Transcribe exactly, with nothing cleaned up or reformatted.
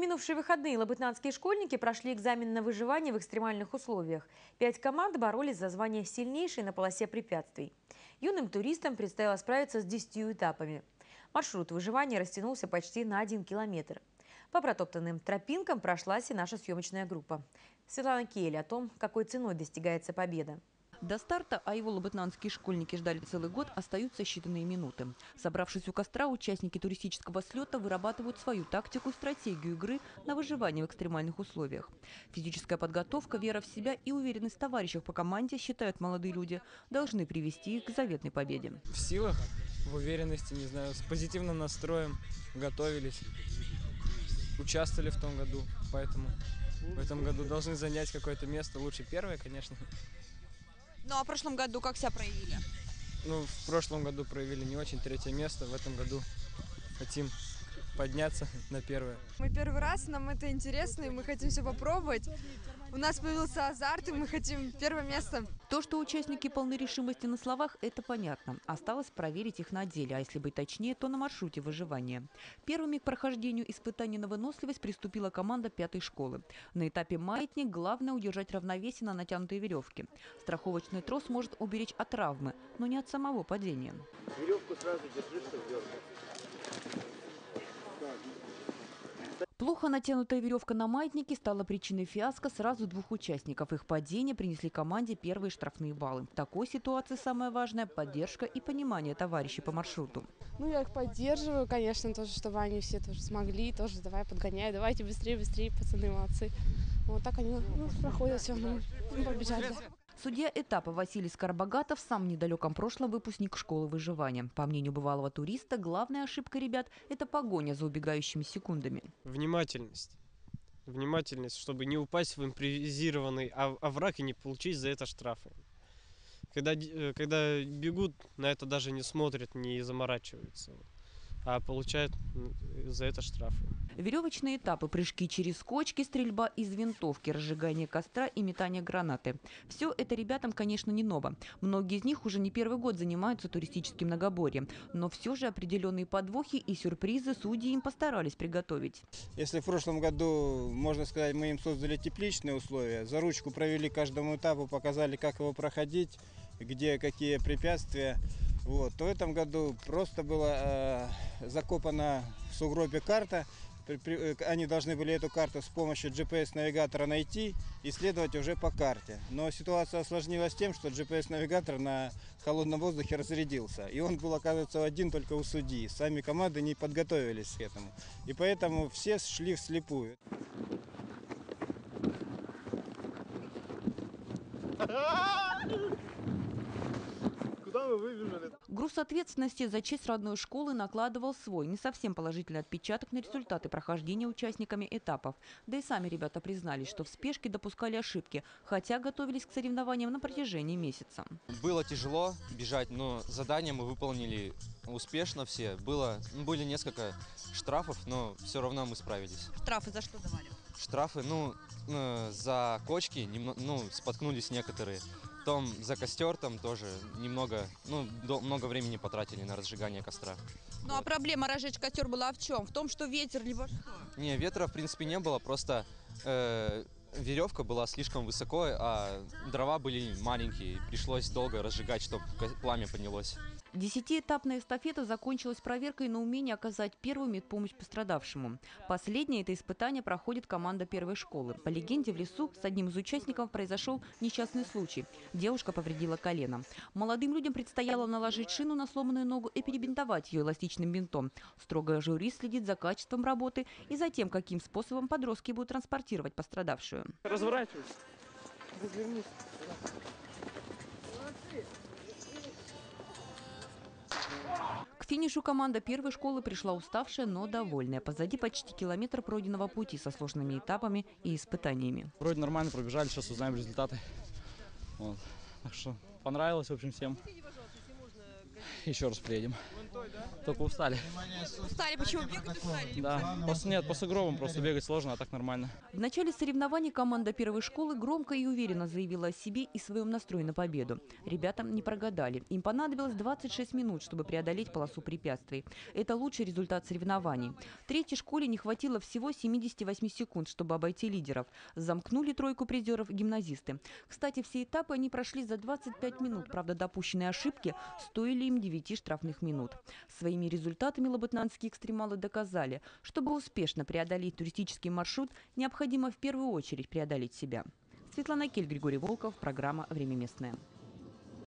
минувшие выходные лабытнанские школьники прошли экзамен на выживание в экстремальных условиях. Пять команд боролись за звание сильнейшей на полосе препятствий. Юным туристам предстояло справиться с десятью этапами. Маршрут выживания растянулся почти на один километр. По протоптанным тропинкам прошлась и наша съемочная группа. Светлана Келли о том, какой ценой достигается победа. До старта, а его лабытнанские школьники ждали целый год, остаются считанные минуты. Собравшись у костра, участники туристического слета вырабатывают свою тактику и стратегию игры на выживание в экстремальных условиях. Физическая подготовка, вера в себя и уверенность в товарищах по команде, считают молодые люди, должны привести их к заветной победе. В силах, в уверенности, не знаю, с позитивным настроем готовились, участвовали в том году, поэтому в этом году должны занять какое-то место, лучше первое, конечно. Ну а в прошлом году как себя проявили? Ну, в прошлом году проявили не очень, третье место. В этом году хотим подняться на первое. Мы первый раз, нам это интересно, и мы хотим все попробовать. У нас появился азарт, и мы хотим первое место. То, что участники полны решимости на словах, это понятно. Осталось проверить их на деле, а если быть точнее, то на маршруте выживания. Первыми к прохождению испытаний на выносливость приступила команда пятой школы. На этапе маятник главное удержать равновесие на натянутой веревке. Страховочный трос может уберечь от травмы, но не от самого падения. Веревку сразу держи, что вверх. Плохо натянутая веревка на маятнике стала причиной фиаско сразу двух участников. Их падение принесли команде первые штрафные баллы. В такой ситуации самое важное – поддержка и понимание товарищей по маршруту. Ну, я их поддерживаю, конечно, тоже, чтобы они все тоже смогли, тоже давай подгоняй, давайте быстрее, быстрее, пацаны молодцы. Вот так они ну, проходят, все, ну, побежали. Да. Судья этапа Василий Скоробогатов сам в недалеком прошлом выпускник школы выживания. По мнению бывалого туриста, главная ошибка ребят – это погоня за убегающими секундами. Внимательность. Внимательность, чтобы не упасть в импровизированный овраг и не получить за это штрафы. Когда, когда бегут, на это даже не смотрят, не заморачиваются, а получают за это штрафы. Веревочные этапы, прыжки через кочки, стрельба из винтовки, разжигание костра и метание гранаты. Все это ребятам, конечно, не ново. Многие из них уже не первый год занимаются туристическим многоборьем. Но все же определенные подвохи и сюрпризы судьи им постарались приготовить. Если в прошлом году, можно сказать, мы им создали тепличные условия, за ручку провели каждому этапу, показали, как его проходить, где какие препятствия, вот, то в этом году просто была э, закопана в сугробе карта. Они должны были эту карту с помощью джи пи эс-навигатора найти и следовать уже по карте. Но ситуация осложнилась тем, что джи пи эс-навигатор на холодном воздухе разрядился. И он был, оказывается, один только у судьи. Сами команды не подготовились к этому. И поэтому все шли вслепую. Груз ответственности за честь родной школы накладывал свой, не совсем положительный отпечаток на результаты прохождения участниками этапов. Да и сами ребята признались, что в спешке допускали ошибки, хотя готовились к соревнованиям на протяжении месяца. Было тяжело бежать, но задание мы выполнили успешно все. Было, были несколько штрафов, но все равно мы справились. Штрафы за что давали? Штрафы, ну, за кочки, немного, ну, споткнулись некоторые. Потом за костер там тоже немного, ну, до, много времени потратили на разжигание костра. Ну вот. А проблема разжечь костер была в чем? В том, что ветер либо что? Не, ветра в принципе не было, просто э, веревка была слишком высоко, а дрова были маленькие. Пришлось долго разжигать, чтобы пламя поднялось. Десятиэтапная эстафета закончилась проверкой на умение оказать первую медпомощь пострадавшему. Последнее это испытание проходит команда первой школы. По легенде, в лесу с одним из участников произошел несчастный случай. Девушка повредила колено. Молодым людям предстояло наложить шину на сломанную ногу и перебинтовать ее эластичным бинтом. Строгое жюри следит за качеством работы и за тем, каким способом подростки будут транспортировать пострадавшую. Разворачивайся. Развернись. К финишу команда первой школы пришла уставшая, но довольная. Позади почти километр пройденного пути со сложными этапами и испытаниями. Вроде нормально пробежали, сейчас узнаем результаты. Вот. Так что понравилось, в общем, всем. Еще раз приедем. Только устали. Устали, почему бегать устали? Да. После, нет, по сугробам просто бегать сложно, а так нормально. В начале соревнований команда первой школы громко и уверенно заявила о себе и своем настрое на победу. Ребята не прогадали. Им понадобилось двадцать шесть минут, чтобы преодолеть полосу препятствий. Это лучший результат соревнований. Третьей школе не хватило всего семидесяти восьми секунд, чтобы обойти лидеров. Замкнули тройку призеров гимназисты. Кстати, все этапы они прошли за двадцать пять минут. Правда, допущенные ошибки стоили им девяти штрафных минут. Своими результатами лабытнанские экстремалы доказали, чтобы успешно преодолеть туристический маршрут, необходимо в первую очередь преодолеть себя. Светлана Кель, Григорий Волков, программа «Время местное».